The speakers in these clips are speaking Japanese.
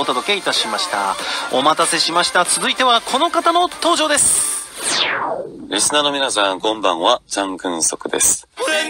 お届けいたしました。お待たせしました。続いてはこの方の登場です。 リスナーの皆さんこんばんは、ジャンクンソクです。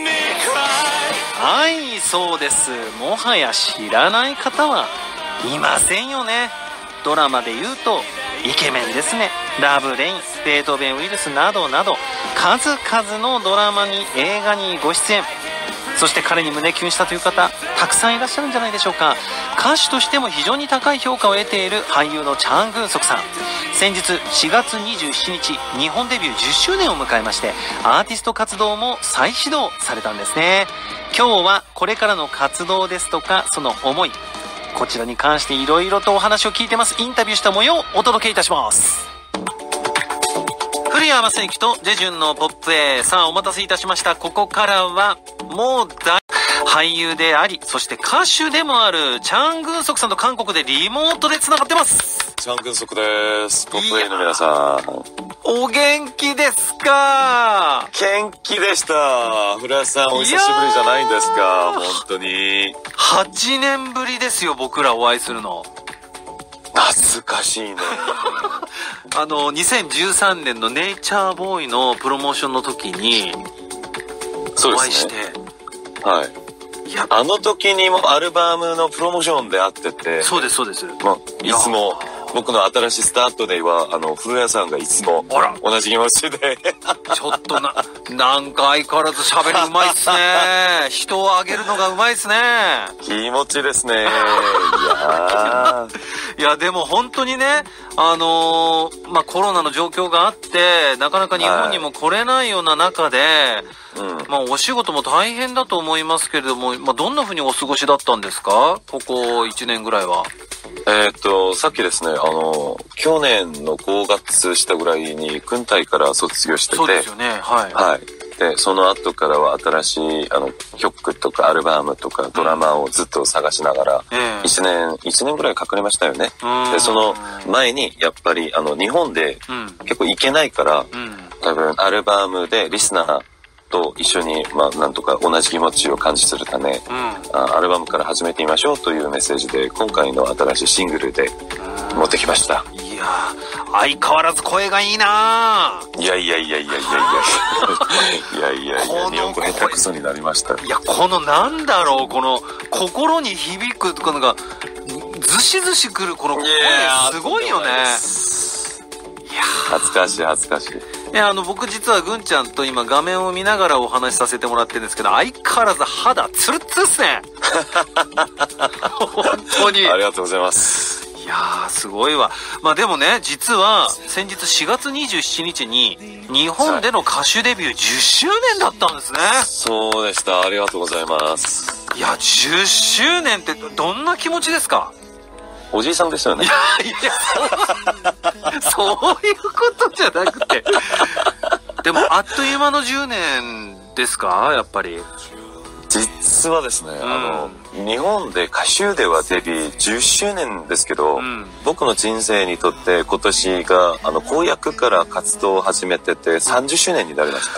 はい、そうです。もはや知らない方はいませんよね。ドラマで言うとイケメンですね。ラブレイン、ベートーベンウイルスなどなど数々のドラマに映画にご出演。そして彼に胸キュンしたという方たくさんいらっしゃるんじゃないでしょうか。歌手としても非常に高い評価を得ている俳優のチャン・グンソクさん、先日4月27日日本デビュー10周年を迎えまして、アーティスト活動も再始動されたんですね。今日はこれからの活動ですとかその思い、こちらに関していろいろとお話を聞いてます。インタビューした模様をお届けいたします。古谷正幸とジェジュンのポップへ。さあお待たせいたしました。ここからはもう俳優でありそして歌手でもあるチャン・グンソクさんと韓国でリモートでつながってます。 チャン・グンソクです。ポップ A の皆さんお元気ですか？ 元気でした。古谷さんお久しぶりじゃないんですか？本当に 8年ぶりですよ、僕らお会いするの。 懐かしいね 2013年のネイチャーボーイのプロモーションの時にお会いして、 はい、いやあの時にもアルバムのプロモーションで会ってて、 そうですそうです、 まあ、いつも僕の新しいスタートでは古谷さんがいつも同じ気持ちでちょっとなんか相変わらず喋りうまいっすね人をあげるのがうまいっすね。 気持ちですねいやでも本当にねコロナの状況があってなかなか日本にも来れないような中で、お仕事も大変だと思いますけれども、どんな風にお過ごしだったんですか、ここ1年ぐらいは。 さっきですね、去年の5月したぐらいに軍隊から卒業してて。 そうですよね、はい。 はい。で、その後からは新しい、曲とかアルバムとかドラマをずっと探しながら、1年ぐらいかかりましたよね。で、その前に、やっぱり、日本で結構行けないから、多分アルバムでリスナーと一緒に、なんとか同じ気持ちを感じするため、アルバムから始めてみましょうというメッセージで、今回の新しいシングルで持ってきました。 いやー、相変わらず声がいいなー。 いや、日本語下手くそになりました。 いや、このなんだろう、この心に響くこのがずしずしくるこの声すごいよね。いや恥ずかしい。 いや僕実はぐんちゃんと今画面を見ながらお話しさせてもらってるんですけど、相変わらず肌ツルツルっすね本当にありがとうございます。 いやーすごいわ。でもね、実は先日4月27日に日本での歌手デビュー10周年だったんですね。 そうでした。ありがとうございます。 いや10周年ってどんな気持ちですか？ おじいさんですよね。いやそういうことじゃなくてでもあっという間の10年ですか、やっぱり。 実はですね、日本で歌手ではデビュー10周年ですけど、僕の人生にとって今年が公約から活動を始めてて30周年になりました。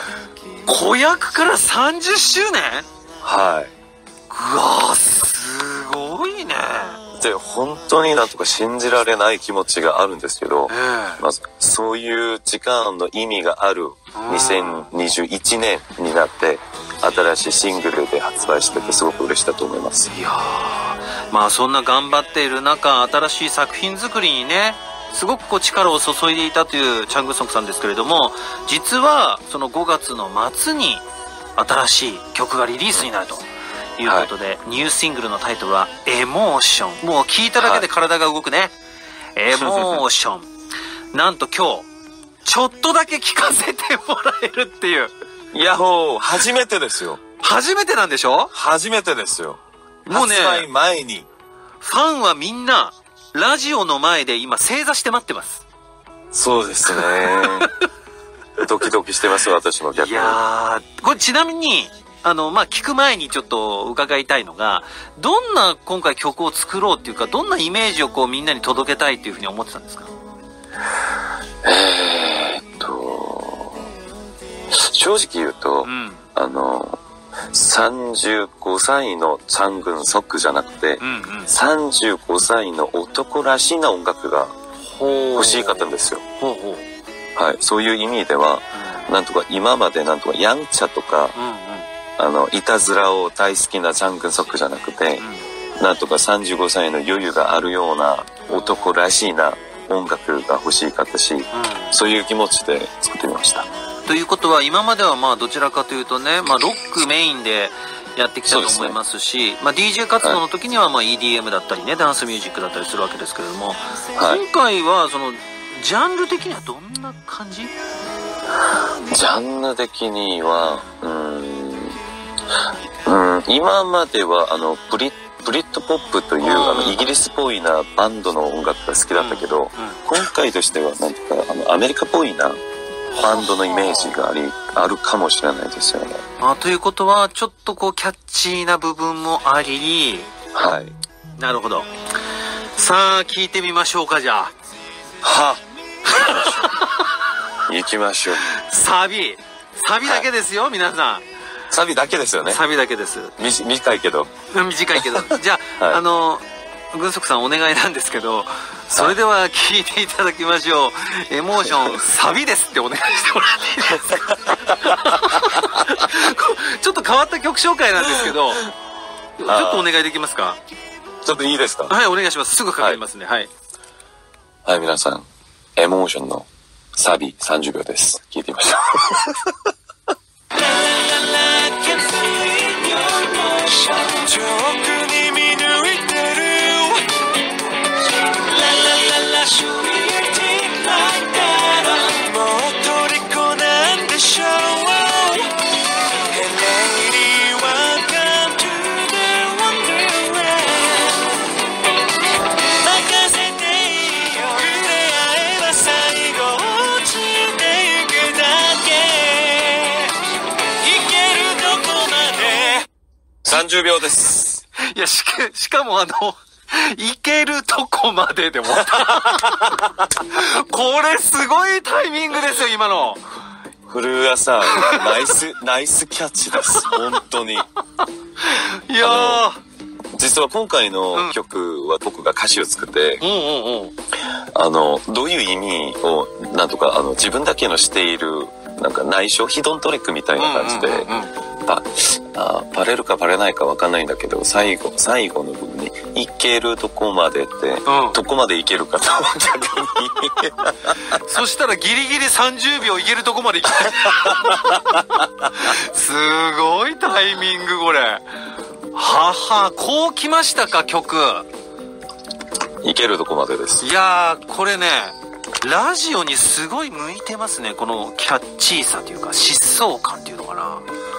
公約から30周年？ はい。 うわーすごいね。 で本当になんとか信じられない気持ちがあるんですけど、そういう時間の意味がある2021年になって新しいシングルで発売しててすごく嬉しいと思います。 いやー、そんな頑張っている中、新しい作品作りにねすごく力を注いでいたというチャン・グンソクさんですけれども、実はその5月の末に新しい曲がリリースになるということで、ニューシングルのタイトルはエモーション。もう聞いただけで体が動くね、エモーションなんと今日ちょっとだけ聞かせてもらえるっていう。 ヤッホー、初めてですよ。 初めてなんでしょ？ 初めてですよ。 もうね、 発売前にファンはみんなラジオの前で今正座して待ってます。 そうですねドキドキしてます、私も逆に。 いやー、これちなみに聞く前にちょっと伺いたいのが、どんな今回曲を作ろうっていうか、どんなイメージをみんなに届けたいっていうふうに思ってたんですか？ 正直言うと、 35歳のチャングンソクじゃなくて、35歳の男らしいな音楽が欲しかったんですよ。はい、そういう意味では、なんとか今までなんとかヤンチャとか、いたずらを大好きなチャングンソクじゃなくて、なんとか35歳の余裕があるような男らしいな音楽が欲しかったし、そういう気持ちで作ってみました。 ということは今まではまあどちらかというとね、まあロックメインでやってきたと思いますし、まあ DJ 活動の時にはまあ EDM だったりね、ダンスミュージックだったりするわけですけれども、今回はそのジャンル的にはどんな感じ？ ジャンル的には、今まではブリッドポップというイギリスっぽいなバンドの音楽が好きだったけど、今回としてはなんとかアメリカっぽいなバンドのイメージがあるかもしれないですよね。 ということはちょっとこうキャッチーな部分もあり、 はい。 なるほど。さあ聞いてみましょうか、じゃあ。 行きましょう。 サビだけですよ、皆さん。 サビだけですよね。 サビだけです。 短いけど。 じゃあ、グンソクさんお願いなんですけど、それでは聴いていただきましょう。エモーションサビですってお願いしてもらっていいですか？ちょっと変わった曲紹介なんですけど、ちょっとお願いできますか？ ちょっといいですか？ はい、お願いします。すぐかかりますね。はい。 はい、皆さん、エモーションのサビ30秒です。聴いてみましょう。遠くに見抜いてるもう虜なんでしょう。30秒です。 いや、しかも行けるとこまででもこれすごいタイミングですよ、今の。 古谷さん、ナイスキャッチです。本当に。いやー。 実は今回の曲は僕が歌詞を作って、どういう意味を、なんとか、自分だけのしている、なんか内緒、ヒドントリックみたいな感じで、バレるかバレないか分かんないんだけど、最後の部分に行けるとこまでって、どこまで行けるかと逆にそしたらギリギリ30秒行けるとこまで行きたいすごいタイミングこれ。こう来ましたか、曲。 行けるとこまでです。 いやー、これね、ラジオにすごい向いてますね。このキャッチーさというか疾走感っていうのかな。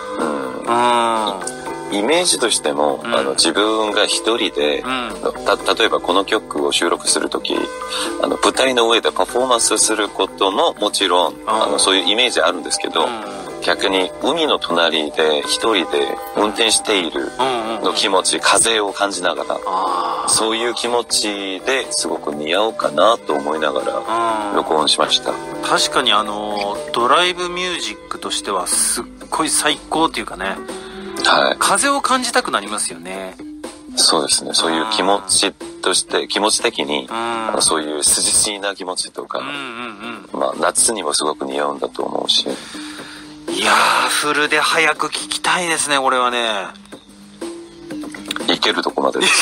イメージとしても、自分が一人で、例えばこの曲を収録するとき、舞台の上でパフォーマンスすることももちろん、そういうイメージあるんですけど、逆に海の隣で一人で運転しているの気持ち、風を感じながら、そういう気持ちですごく似合うかなと思いながら録音しました。 確かにドライブミュージックとしてはすっごい最高っていうかね、 はい、 風を感じたくなりますよね。 そうですね。そういう気持ちとして気持ち的にそういう涼しいな気持ちとか、まあ夏にもすごく似合うんだと思うし。 いやー、フルで早く聞きたいですね、これはね。 行けるとこまでです。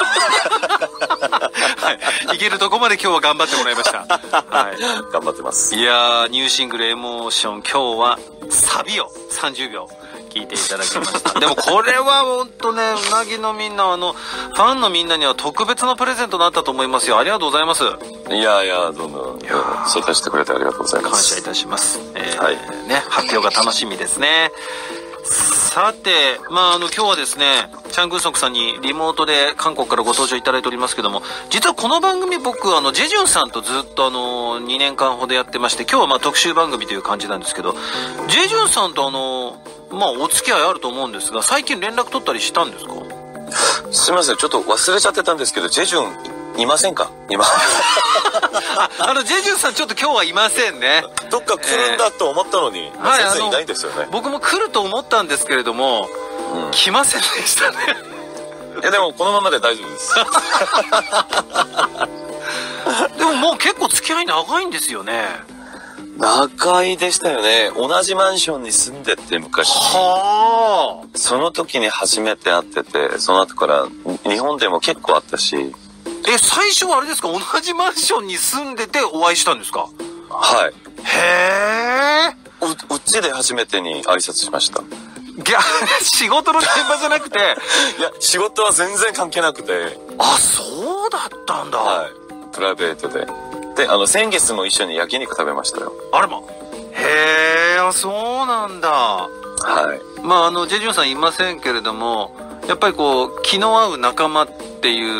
はい、行けるとこまで今日は頑張ってもらいました。はい、 頑張ってます。 いやー、ニューシングルエモーション、今日はサビを30秒聞いていただきました。でもこれはほんとね、うなぎのみんな、ファンのみんなには特別なプレゼントになったと思いますよ。ありがとうございます。 いやいや、どうもそう出してくれてありがとうございます。 感謝いたします。 はい。 ね、発表が楽しみですね。さて、まあ今日はですね、チャン・グンソクさんにリモートで韓国からご登場いただいておりますけども、実はこの番組僕ジェジュンさんとずっと2年間ほどやってまして、今日はまあ特集番組という感じなんですけど、ジェジュンさんとまあお付き合いあると思うんですが、最近連絡取ったりしたんですか？ すいません、ちょっと忘れちゃってたんですけど、ジェジュンいませんか今。 ジェジュンさんちょっと今日はいませんね。 どっか来るんだと思ったのに、全然いないんですよね。 僕も来ると思ったんですけれども、来ませんでしたね。 いやでもこのままで大丈夫です。 でももう結構付き合い長いんですよね。 長いでしたよね。同じマンションに住んでて昔。はあ。その時に初めて会ってて、その後から日本でも結構会ったし。 最初はあれですか、同じマンションに住んでてお会いしたんですか？ はい。 へー。 うちで初めてに挨拶しました。 仕事の現場じゃなくて。 いや、仕事は全然関係なくて。 あ、そうだったんだ。 はい。プライベートで。で、先月も一緒に焼肉食べましたよ。 あれま。へー、そうなんだ。はい。まあ、ジェジュンさんいませんけれども、やっぱりこう、気の合う仲間っていう、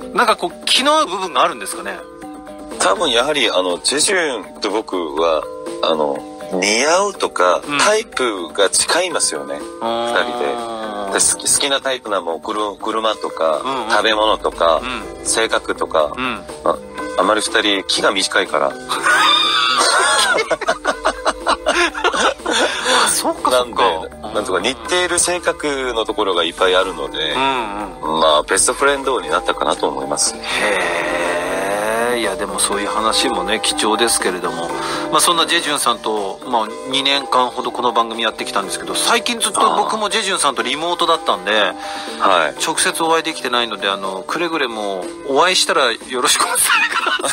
なんかこう、気の合う部分があるんですかね？ 多分やはり、ジェジュンと僕は、似合うとか、タイプが違いますよね。二人で。好きなタイプなも車とか、食べ物とか、性格とか、あまり二人気が短いから。 そうかそうか。 なんとか似ている性格のところがいっぱいあるので、まあベストフレンドになったかなと思います。 いやでもそういう話もね貴重ですけれども、まあそんなジェジュンさんと、まあ、2年間ほどこの番組やってきたんですけど、最近ずっと僕もジェジュンさんとリモートだったんで、はい、直接お会いできてないのでくれぐれもお会いしたらよろしくお願いします。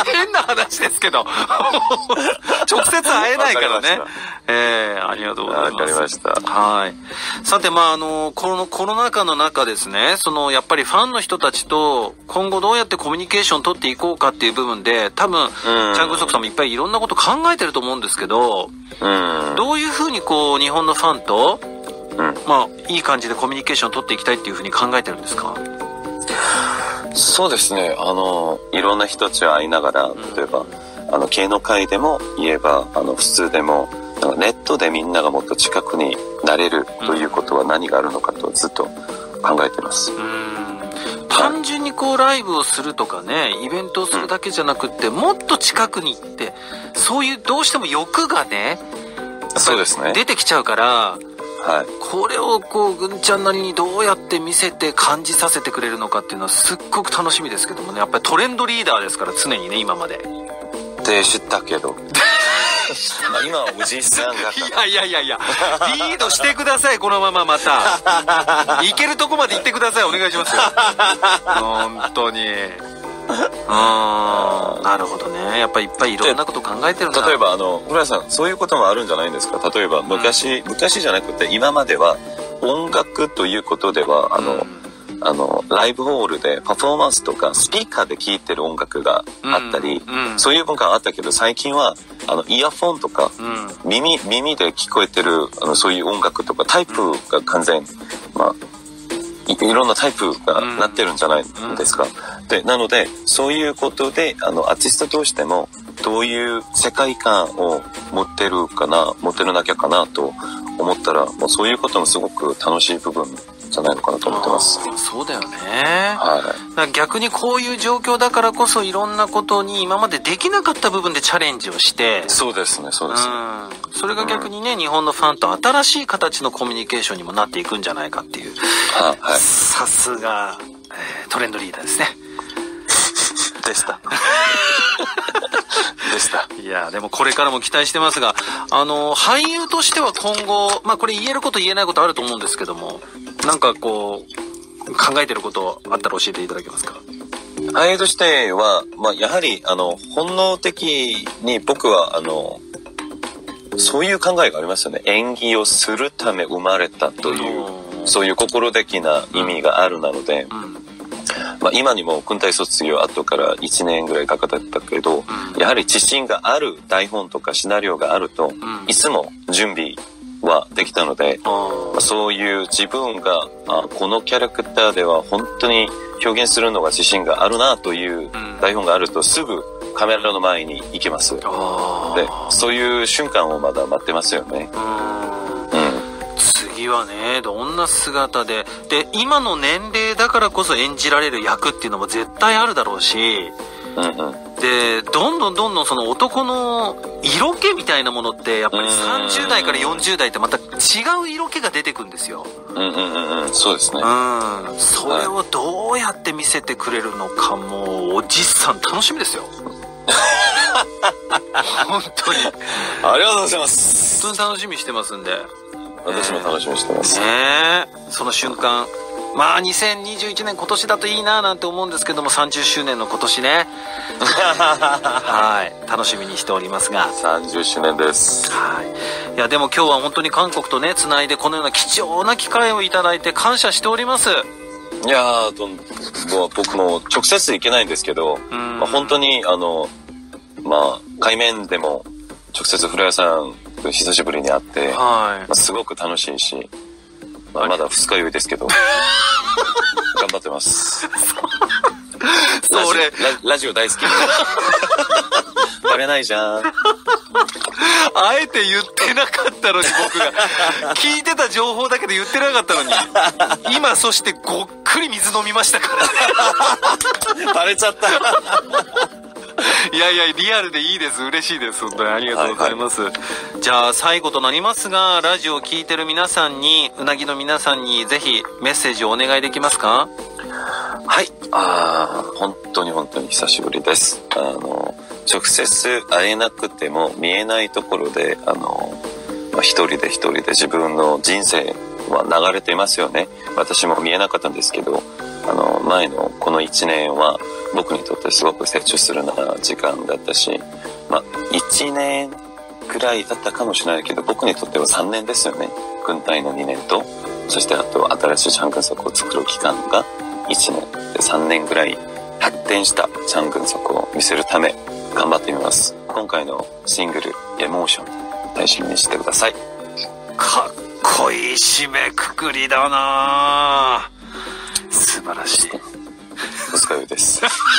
変な話ですけど直接会えないからね。ありがとうございます。わかりました。はい。さてまあこのコロナ禍の中ですね、やっぱりファンの人たちと今後どうやってコミュニケーション取っていこうかっていう部分で多分チャングソクさんもいっぱいいろんなこと考えてると思うんですけど、どういうふうにこう日本のファンと、まあいい感じでコミュニケーションを取っていきたいっていうふうに考えてるんですか？ そうですね。いろんな人たちと会いながら、例えば芸能界でも言えば普通でもネットでみんながもっと近くになれるということは何があるのかとずっと考えてます。単純にこうライブをするとかね、イベントをするだけじゃなくって、もっと近くに行って、そういうどうしても欲がね、そうですね、出てきちゃうから、はい、これをこうぐんちゃんなりにどうやって見せて感じさせてくれるのかっていうのはすっごく楽しみですけどもね、やっぱりトレンドリーダーですから常にね、今まで。って知ったけど。今はおじいさんが。いや、リードしてください、このまままた。行けるとこまで行ってください、お願いしますよ。本当に。なるほどね。やっぱりいっぱいいろんなこと考えてるんだ。例えば、古谷さん、そういうこともあるんじゃないんですか？例えば、昔じゃなくて、今までは、音楽ということでは、ライブホールでパフォーマンスとかスピーカーで聴いてる音楽があったり、そういう文化があったけど、最近はイヤフォンとか、耳で聞こえてるそういう音楽とかタイプが完全、まあいろんなタイプがなってるんじゃないですか。で、なのでそういうことでアーティストとしてもどういう世界観を持ってるなきゃかなと思ったら、もうそういうこともすごく楽しい部分じゃないのかなと思ってます。そうだよね。はい。だから逆にこういう状況だからこそいろんなことに今までできなかった部分でチャレンジをして。そうですね。それが逆にね、日本のファンと新しい形のコミュニケーションにもなっていくんじゃないかっていう。はい。さすが、トレンドリーダーですね。でした。いやでもこれからも期待してますが、俳優としては今後、まあこれ言えること言えないことあると思うんですけども、なんかこう考えてることあったら教えていただけますか？俳優としては、まあやはり本能的に僕はそういう考えがありますよね。演技をするため生まれたというそういう心的な意味があるなので。まあ、今にも軍隊卒業後から1年ぐらいかかったけど、やはり自信がある台本とかシナリオがあると、いつも準備はできたので、そういう自分がこのキャラクターでは本当に表現するのが自信があるなという台本があるとすぐカメラの前に行けます。で、そういう瞬間をまだ待ってますよね。 次はね、どんな姿で、で、今の年齢だからこそ演じられる役っていうのも絶対あるだろうし、で、どんどんその男の色気みたいなものってやっぱり30代から40代ってまた違う色気が出てくるんですよ。 そうですね。 それをどうやって見せてくれるのか、もうおじさん楽しみですよ。本当に。 ありがとうございます。 本当に楽しみにしてますんで。 私も楽しみにしてます。 その瞬間。まあ2021年今年だといいななんて思うんですけども、30周年の今年ね。はい。楽しみにしておりますが。 30周年です。 はい。いやでも今日は本当に韓国とね、つないでこのような貴重な機会をいただいて感謝しております。 いや僕も直接行けないんですけど、本当に海面でも直接古谷さんと久しぶりに会って、すごく楽しいし、まだ二日酔いですけど頑張ってます。ラジオ大好き。バレないじゃん。 あえて言ってなかったのに、僕が聞いてた情報だけで言ってなかったのに、今そしてごっくり水飲みましたからバレちゃった。 いやいや、リアルでいいです。嬉しいです。本当にありがとうございます。じゃあ最後となりますが、ラジオを聞いてる皆さんに、うなぎの皆さんにぜひメッセージをお願いできますか？ はい。本当に久しぶりです。直接会えなくても見えないところで、一人で自分の人生は流れていますよね。私も見えなかったんですけど、前のこの1年は僕にとってすごく成長するな時間だったし、1年くらいだったかもしれないけど、僕にとっては3年ですよね。軍隊の2年と、そしてあと新しいチャン・グンソクを作る期間が1年で、3年ぐらい発展したチャン・グンソクを見せるため頑張ってみます。今回のシングルエモーション楽しみにしてください。 かっこいい締めくくりだな。素晴らしい。 お疲れです。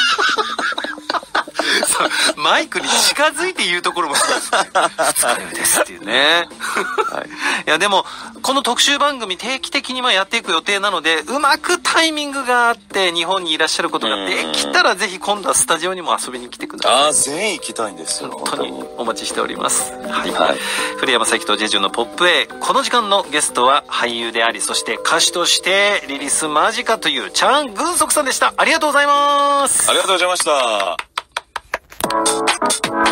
マイクに近づいて言うところもそうですね。二日酔いですっていうね。いやでもこの特集番組定期的にやっていく予定なので、うまくタイミングがあって日本にいらっしゃることができたら、ぜひ今度はスタジオにも遊びに来てください。 全員行きたいんですよ。 本当にお待ちしております。古谷正樹とジェジュンのポップ A。この時間のゲストは俳優であり、そして歌手としてリリース間近というチャン・グンソクさんでした。ありがとうございます。 ありがとうございました。